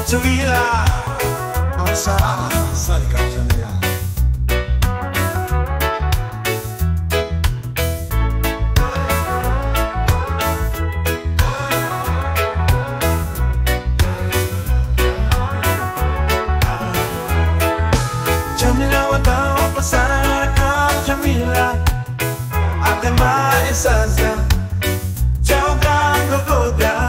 Jamilah, sara, sare ka Jamilah. Jamilah wata sara ka Jamilah, atameteee saza, ganggo goda.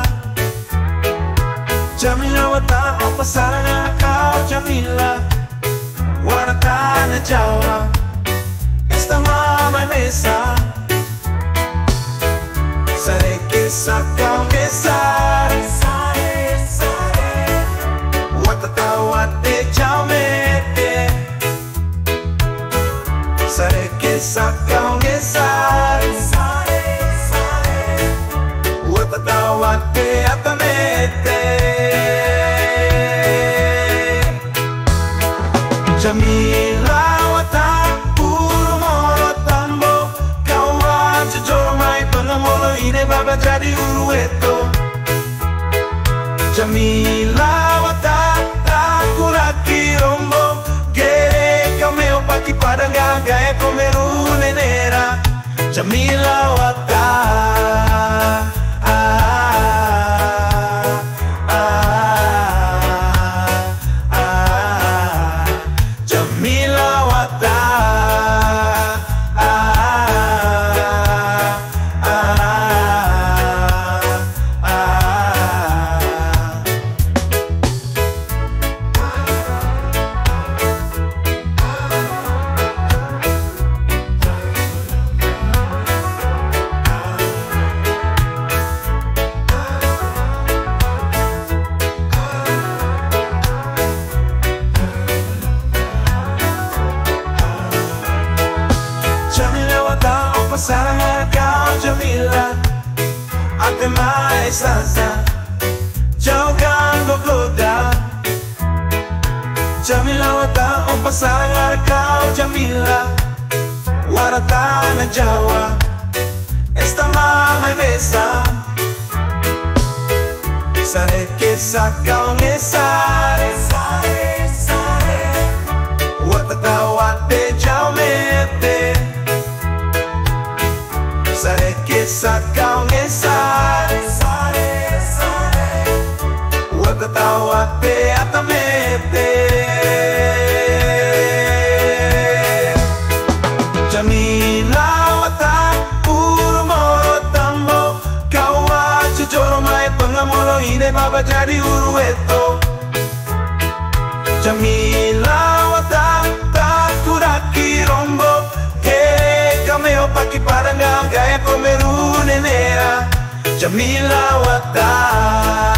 Jamilah wata sara ka Jamilah, Wara tana Jawa, estama mesa, Sare kesa mesa, Wata Wata mete, Sare kesa mesa, Wata atameteee. Jamilah Wata moro tambo, joro penga molo baba jadi weto. Jamilah Wata taku raki rombo, paki pada gaya Kamarudin nera. Jamilah Wata sara ka Jamilah, atameteee saza, ganggo goda. Jamilah wata sara ka Jamilah, Wara tana Jawa, estama mesa, Sare kesa mesa, Wata mete, Sare kesa mesa, Wata atameteee. Jamilah wata moro tambo, joro penga molo baba jadi weto. Jamilah wata taku raki rombo, paki pada gaya Kamarudin nera. Jamilah Wata.